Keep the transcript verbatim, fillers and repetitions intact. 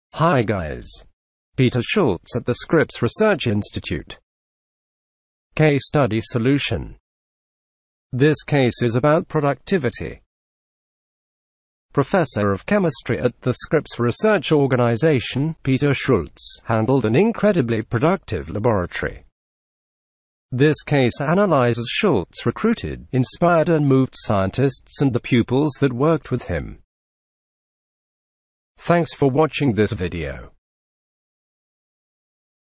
Hi guys. Peter Schultz at the Scripps Research Institute. Case study solution. This case is about productivity. Professor of chemistry at the Scripps Research Organization, Peter Schultz, handled an incredibly productive laboratory. This case analyzes Schultz recruited, inspired and moved scientists and the pupils that worked with him. Thanks for watching this video.